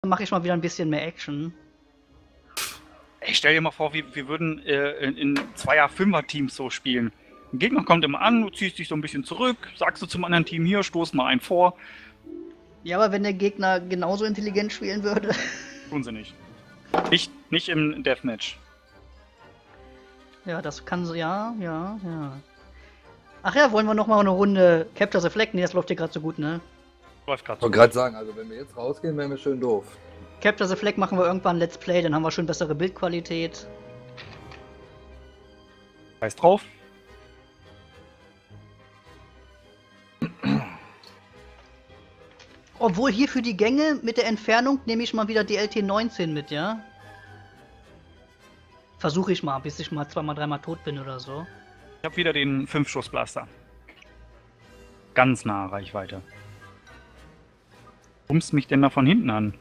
mache ich mal wieder ein bisschen mehr Action. Ich stell dir mal vor, wir würden in 2er-5er-Teams so spielen. Ein Gegner kommt immer an, du ziehst dich so ein bisschen zurück, sagst du zum anderen Team, hier, stoß mal einen vor. Ja, aber wenn der Gegner genauso intelligent spielen würde. Tun sie nicht. Nicht im Deathmatch. Ja, das kann so, ja. Ach ja, wollen wir noch mal eine Runde Capture the Flag? Nee, das läuft hier gerade so gut, ne? Läuft gerade Ich wollte gerade sagen, also wenn wir jetzt rausgehen, wären wir schön doof. Capture the Flag machen wir irgendwann Let's Play, dann haben wir schon bessere Bildqualität. Scheiß drauf. Obwohl hier für die Gänge mit der Entfernung nehme ich mal wieder die LT19 mit, ja? Versuche ich mal, bis ich mal 2-3 tot bin oder so. Ich habe wieder den 5-Schuss-Blaster. Ganz nah Reichweite. Bummst mich denn da von hinten an?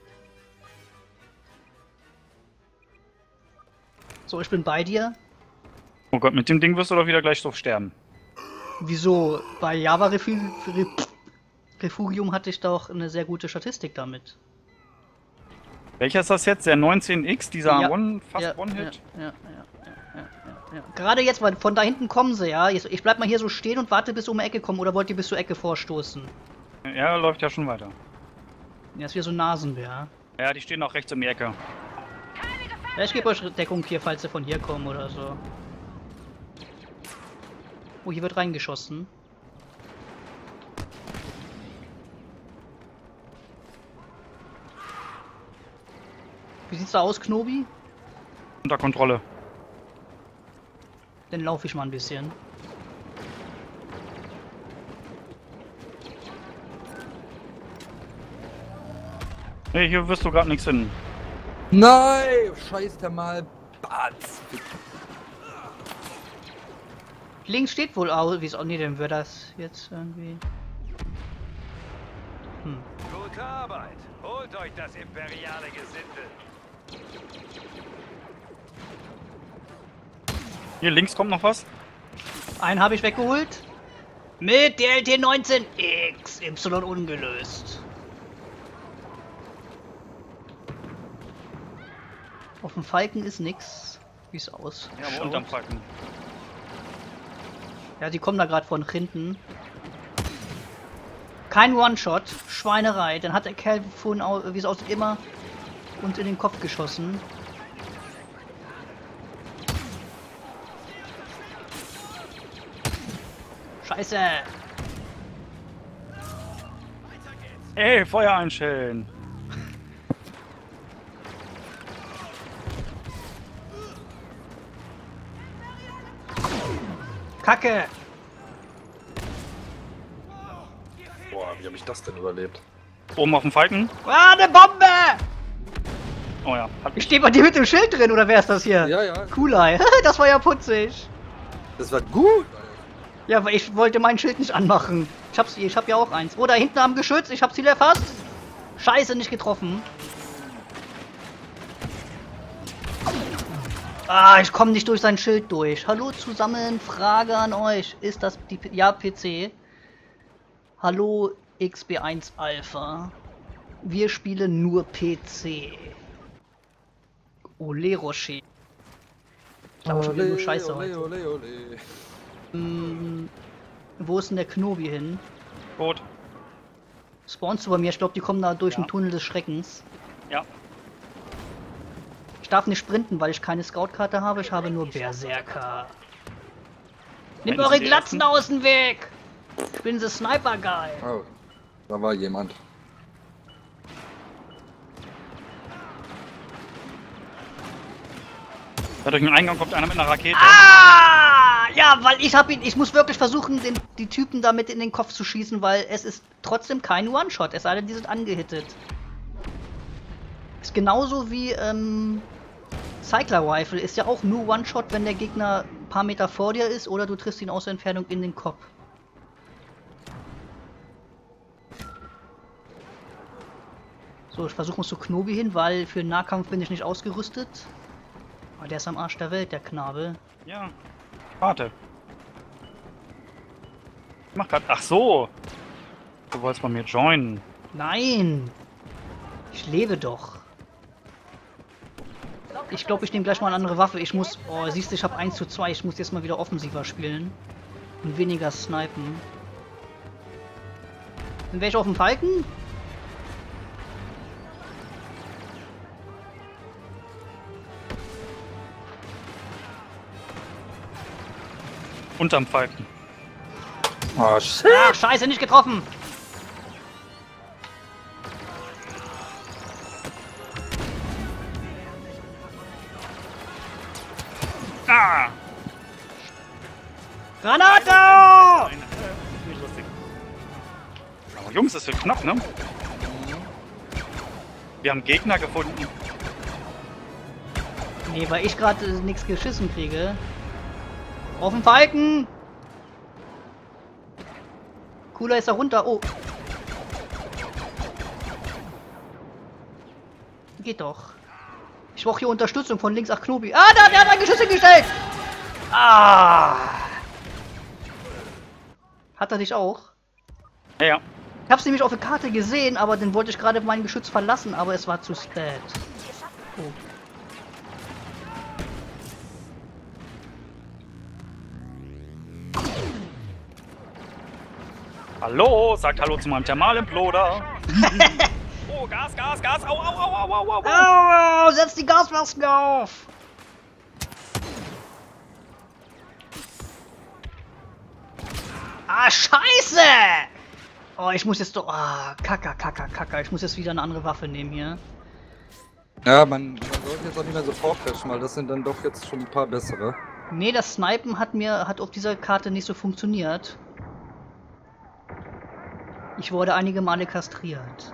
So, ich bin bei dir. Oh Gott, mit dem Ding wirst du doch wieder gleich drauf sterben. Wieso? Bei Java Refugium hatte ich doch eine sehr gute Statistik damit. Welcher ist das jetzt? Der 19X, dieser Ja, fast One-Hit? Ja. Gerade jetzt, weil von da hinten kommen sie, ja. Ich bleib mal hier so stehen und warte, bis sie um die Ecke kommen. Oder wollt ihr bis zur Ecke vorstoßen? Ja, läuft ja schon weiter. Ja, ist wie so ein Nasenbär. Ja, die stehen auch rechts um die Ecke. Ja, ich gebe euch Deckung hier, falls sie von hier kommen oder so. Oh, hier wird reingeschossen. Wie sieht's da aus, Knobi? Unter Kontrolle. Dann laufe ich mal ein bisschen. Nee, hier wirst du gerade nichts finden. Nein! Scheiß der mal. Batz. Links steht wohl auch, wie es auch nicht, dann wird das jetzt irgendwie. Gute Arbeit. Holt euch das imperiale Gesindel. Hier links kommt noch was. Einen habe ich weggeholt. Mit der LT19 XY ungelöst. Auf dem Falken ist nix. Wie es aus. Ja, aber unterm Falken. Ja, die kommen da gerade von hinten. Kein One-Shot. Schweinerei. Dann hat der Kerl vorhin, wie es aussieht, immer uns in den Kopf geschossen. Scheiße! Ey, Feuer einstellen! Kacke! Boah, wie habe ich das denn überlebt? Oben auf dem Falken. Ah, eine Bombe! Oh ja, hat Ich stehe bei dir mit dem Schild drin, oder wer ist das hier? Ja, ja. Coolei. Das war ja putzig. Das war gut. Ja, aber ich wollte mein Schild nicht anmachen. Ich hab ja auch eins. Oh, da hinten am Geschütz. Ich hab Ziel erfasst. Scheiße, nicht getroffen. Ah, ich komme nicht durch sein Schild durch. Hallo zusammen, Frage an euch. Ist das die... Ja, PC. Hallo XB1 Alpha. Wir spielen nur PC. Ole Rocher. Ich glaube schon wieder nur Scheiße heute. Ole. Wo ist denn der Knobi hin? tot. Spawnst du bei mir? Ich glaube, die kommen da durch Ja. den Tunnel des Schreckens. Ja. Ich darf nicht sprinten, weil ich keine Scoutkarte habe. Ich habe nur Berserker. Nehmt Wenn eure Sie die Glatzen ersten- aus dem Weg! Ich bin der Sniper-Guy. Oh, da war jemand. Da durch den Eingang kommt einer mit einer Rakete. Ah! Ja, weil ich muss wirklich versuchen, die Typen damit in den Kopf zu schießen, weil es ist trotzdem kein One-Shot, es sei denn, die sind angehittet. Ist genauso wie, Cycler Rifle ist ja auch nur One-Shot, wenn der Gegner ein paar Meter vor dir ist oder du triffst ihn aus der Entfernung in den Kopf. So, ich versuche uns zu Knobi hin, weil für den Nahkampf bin ich nicht ausgerüstet. Aber der ist am Arsch der Welt, der Knabe. Ja. Warte. Ich mach grad. Ach so. Du wolltest bei mir joinen. Nein! Ich lebe doch. Ich glaube, ich nehme gleich mal eine andere Waffe. Ich muss... Oh, siehst du, ich habe 1:2. Ich muss jetzt mal wieder offensiver spielen. Und weniger snipen. Sind welche auf dem Falken? Unterm Falken. Oh, shit. Ah, scheiße, nicht getroffen! Ah! Granate! Nicht lustig. Aber Jungs, das wird knapp, ne? Wir haben Gegner gefunden. Nee, weil ich gerade nichts geschissen kriege. Auf den Falken! Cooler ist da runter. Oh. Geht doch. Ich brauche hier Unterstützung von links. Ach, Knobi. Ah, da, der hat ein Geschoss hingestellt! Ah! Hat er dich auch? Ja, ja. Ich hab's nämlich auf der Karte gesehen, aber dann wollte ich gerade mein Geschütz verlassen, aber es war zu spät. Oh. Hallo, sagt Hallo zu meinem Thermalimploder. Oh, Gas, Gas, Gas. Au, au, au, au, au, au. Oh, setz die Gasmasken auf! Ah, scheiße! Oh, ich muss jetzt doch... Ah, Kacka. Ich muss jetzt wieder eine andere Waffe nehmen hier. Ja, man sollte jetzt auch nicht mehr so vorpreschen, weil das sind dann doch jetzt schon ein paar bessere. Nee, das Snipen hat auf dieser Karte nicht so funktioniert. Ich wurde einige Male kastriert.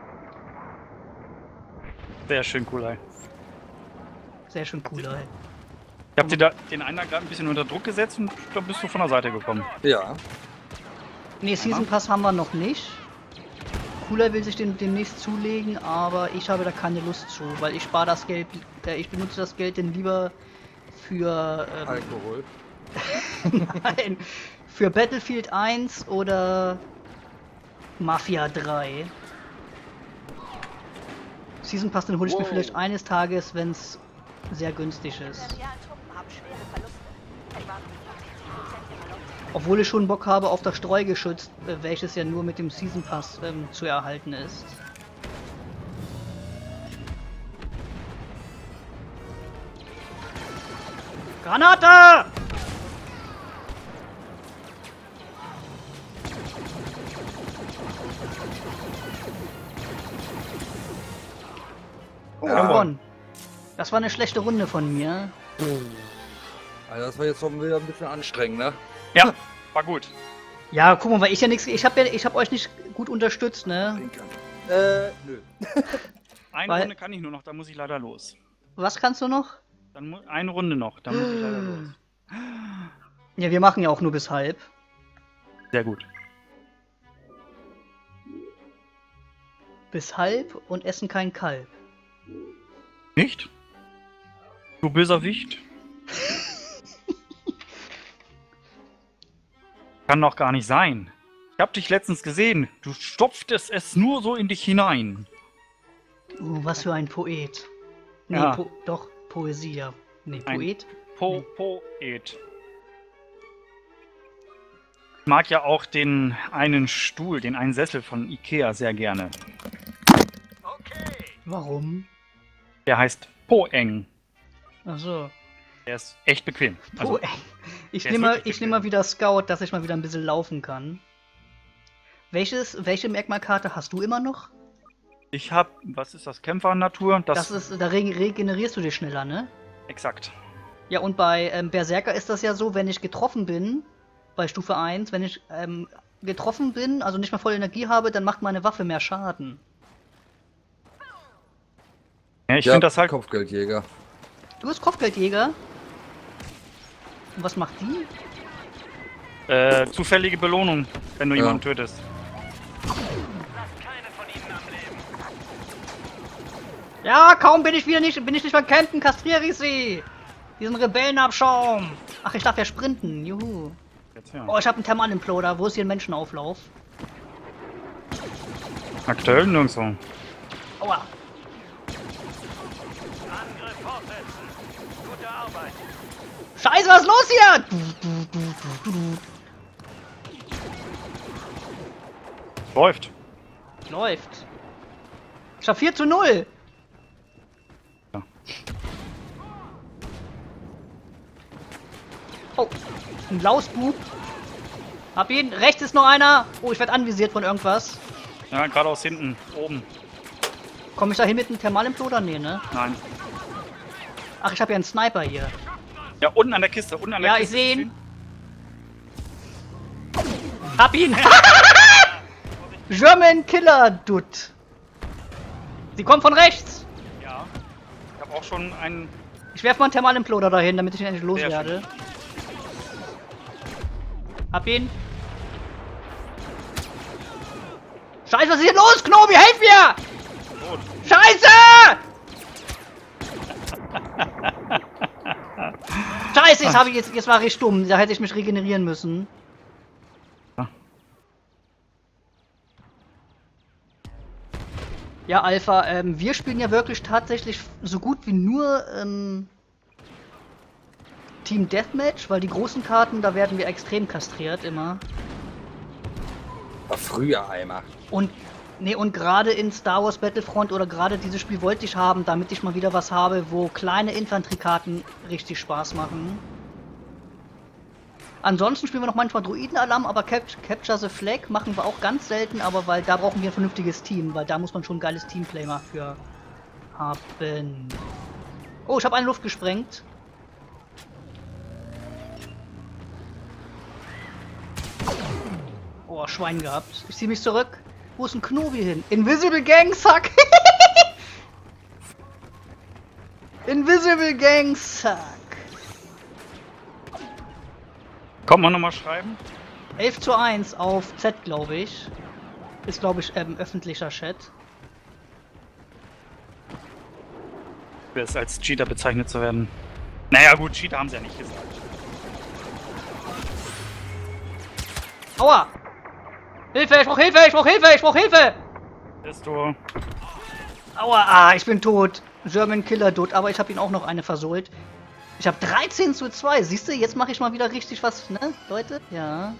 Sehr schön, Kulai. Sehr schön cool, ey. Ich hab dir da den einen gerade ein bisschen unter Druck gesetzt und da bist du von der Seite gekommen. Ja. Nee, Season Pass haben wir noch nicht. Cooler will sich den demnächst zulegen, aber ich habe da keine Lust zu, weil ich spare das Geld, ich benutze das Geld denn lieber für... Alkohol. Nein, für Battlefield 1 oder Mafia 3. Season Pass, den hole ich mir vielleicht eines Tages, wenn es sehr günstig ist. Obwohl ich schon Bock habe auf das Streugeschütz, welches ja nur mit dem Season Pass zu erhalten ist. Granate! Oh, Ja. gewonnen. Das war eine schlechte Runde von mir. Also das war jetzt schon wieder ein bisschen anstrengend, ne? Ja, war gut. Ja, guck mal, weil ich ja nichts. Ich hab euch nicht gut unterstützt, ne? Nö. Eine Weil- Runde kann ich nur noch, da muss ich leider los. Was kannst du noch? Dann eine Runde noch, da muss ich leider los. Ja, wir machen ja auch nur bis halb. Sehr gut. Bis halb und essen kein Kalb. Nicht? Du böser Wicht? Kann doch gar nicht sein. Ich hab dich letztens gesehen. Du stopftest es nur so in dich hinein. Was für ein Poet. Nee, Ja. doch, Poesie, ja. Nee, Ein Poet? Poet. Ich mag ja auch den einen Stuhl, den einen Sessel von Ikea sehr gerne. Warum? Der heißt Poeng. Achso. Der ist echt bequem. Also, Ich der ist nehme wirklich nehm mal wieder Scout, dass ich mal wieder ein bisschen laufen kann. Welche Merkmalkarte hast du immer noch? ich hab, was ist das? Kämpfer-Natur? Da regenerierst du dich schneller, ne? Exakt. Ja, und bei Berserker ist das ja so, wenn ich getroffen bin, bei Stufe 1, wenn ich getroffen bin, also nicht mehr voll Energie habe, dann macht meine Waffe mehr Schaden. Ja, ich finde das halt. Kopfgeldjäger. Du bist Kopfgeldjäger? Und was macht die? Zufällige Belohnung, wenn du Ja. jemanden tötest. Ja, kaum bin ich nicht beim Campen, kastriere ich sie! Diesen Rebellenabschaum! Ach, ich darf ja sprinten, juhu. Jetzt, ja. Oh, ich habe einen Thermalimploder, wo ist hier ein Menschenauflauf? Aktuell nirgendwo. Aua. Angriff fortsetzen. Gute Arbeit. Scheiße, was ist los hier? Läuft. Läuft. Ich hab 4:0. Ja. Oh, ein Lausbub. Hab ihn. Rechts ist noch einer. Oh, ich werde anvisiert von irgendwas. Ja, geradeaus hinten. Oben. Komme ich da hin mit einem Thermalimploder? Nee, ne? Nein. Ach, ich habe ja einen Sniper hier. Ja, unten an der Kiste. Unten an der Ja, Kiste. ich sehe ihn. Hab ihn. German Killer Dude. Sie kommt von rechts. Ja. Ich habe auch schon einen. Ich werfe mal einen Thermalimploder dahin, damit ich ihn endlich Sehr loswerde. Hab ihn. Scheiße, was ist hier los? Knobi, helf mir! Tot. Scheiße! Scheiße, jetzt, jetzt war ich dumm. Da hätte ich mich regenerieren müssen. Ja. Ja, Alpha, wir spielen ja wirklich tatsächlich so gut wie nur Team Deathmatch, weil die großen Karten, da werden wir extrem kastriert immer. War früher einmal. Und nee, und gerade in Star Wars Battlefront oder gerade dieses Spiel wollte ich haben, damit ich mal wieder was habe, wo kleine Infanteriekarten richtig Spaß machen. Ansonsten spielen wir noch manchmal Druidenalarm, aber Capture the Flag machen wir auch ganz selten, aber weil da brauchen wir ein vernünftiges Team, weil da muss man schon ein geiles Teamplay mal für haben. Oh, ich habe eine Luft gesprengt. Oh, Schwein gehabt. Ich ziehe mich zurück. Wo ist ein Knobi hin? Invisible Gang, Suck! Invisible Gang, Suck! Kommt man nochmal schreiben? 11:1 auf Z, glaube ich. Ist, glaube ich, öffentlicher Chat. Wer ist als Cheater bezeichnet zu werden? Naja gut, Cheater haben sie ja nicht gesagt. Aua! Hilfe, ich brauch Hilfe, ich brauch Hilfe, ich brauch Hilfe! Bist du? Aua, ich bin tot. German Killer Dude, aber ich habe ihn auch noch eine versohlt. Ich habe 13:2. Siehst du, jetzt mache ich mal wieder richtig was, ne, Leute? Ja.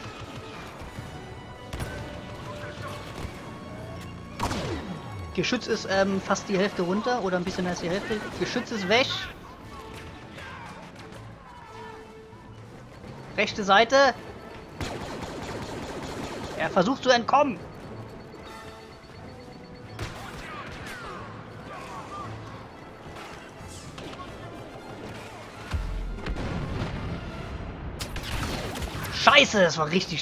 Geschütz ist fast die Hälfte runter oder ein bisschen mehr als die Hälfte. Geschütz ist weg. Rechte Seite. Er versucht zu entkommen. Scheiße, das war richtig.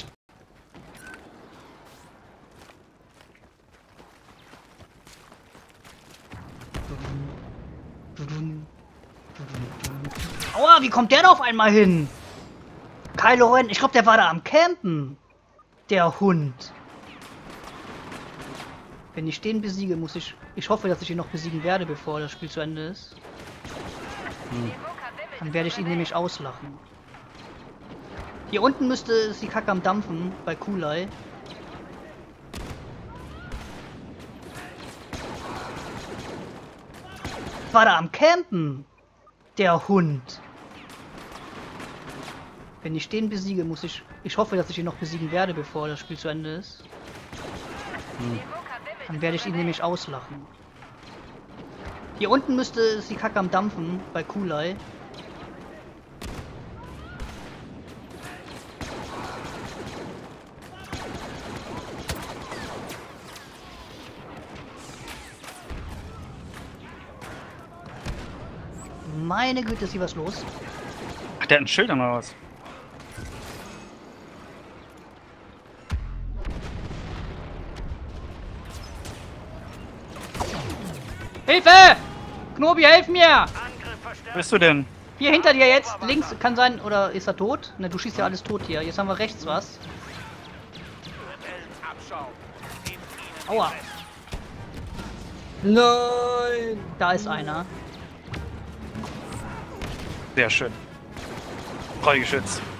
Aua, wie kommt der da auf einmal hin? Kylo Ren, ich glaube, der war da am Campen. Der Hund. Wenn ich den besiege, muss ich... Ich hoffe, dass ich ihn noch besiegen werde, bevor das Spiel zu Ende ist. Dann werde ich ihn nämlich auslachen. Hier unten müsste es die Kacke am Dampfen, bei Kulai. War da am Campen. Der Hund. Wenn ich den besiege, muss ich... Ich hoffe, dass ich ihn noch besiegen werde, bevor das Spiel zu Ende ist. Dann werde ich ihn nämlich auslachen. Hier unten müsste es die Kacke am Dampfen, bei Kulai. Meine Güte, ist hier was los? Ach, der hat ein Schild oder was? Hilfe! Knobi, helf mir! Wo bist du denn? Hier hinter dir jetzt, links, kann sein, oder ist er tot? Ne, du schießt ja alles tot hier. Jetzt haben wir rechts was. Aua. Nein! Da ist einer. Sehr schön. Treugeschütz.